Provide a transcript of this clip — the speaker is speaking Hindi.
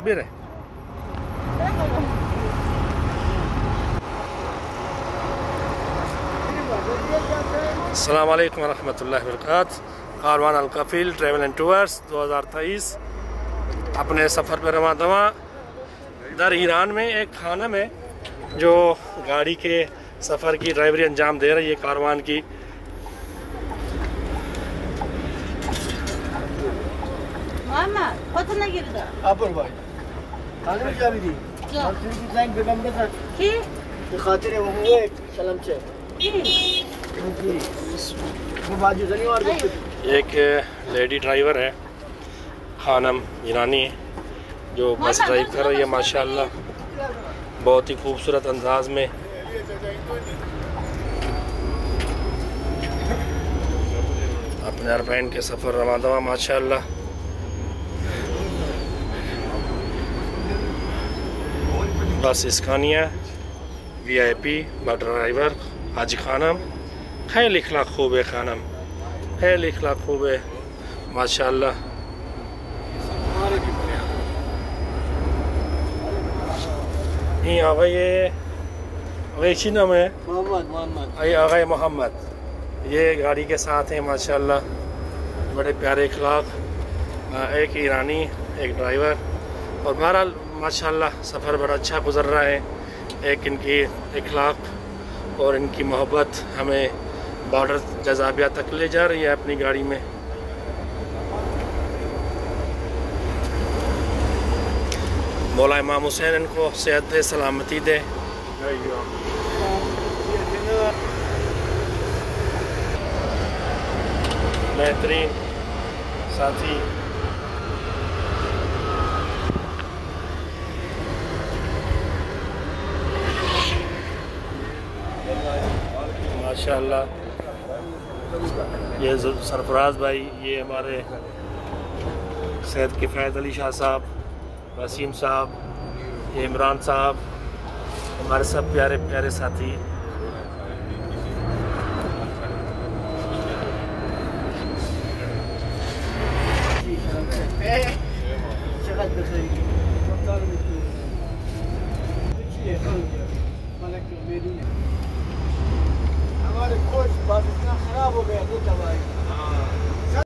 बिर है। अस्सलाम वालेकुम रहमतुल्लाहि व बरकातहू। Karwan Al Kafeel travel and tours 2023 अपने सफ़र पर रवाना दवा। दर ईरान में एक खाना में जो गाड़ी के सफ़र की ड्राइवरी अंजाम दे रही है कारवान की। एक लेडी ड्राइवर है, खानम ईरानी, जो बस ड्राइव कर रही है माशाल्लाह, बहुत ही खूबसूरत अंदाज में। अपने एयरप्लेन के सफ़र रवा दवा माशाल्लाह। Bus Scania VIP bus driver Haji Khanam, खैर इखलाक खूब है खानम, खैर इखलाक खूब है माशाल्लाह। आगा ये आगा नाम है आगा मोहम्मद, ये गाड़ी के साथ हैं माशाल्लाह। बड़े प्यारे इखलाक, एक ईरानी एक ड्राइवर, और बहरहाल माशाल्लाह सफ़र बड़ा अच्छा गुजर रहा है। एक इनकी इखलाक और इनकी मोहब्बत हमें बॉर्डर जज़ाबिया तक ले जा रही है अपनी गाड़ी में। मौला इमाम हुसैन इनको सेहत दे, सलामती दे। बेहतरीन साथी, माशाल्लाह। ये सरफराज भाई, ये हमारे सैयद किफ़ायत अली शाह साहब, वसीम साहब, ये इमरान साहब, हमारे सब प्यारे प्यारे साथी। हमारे कोच बात इतना खराब हो गया था भाई।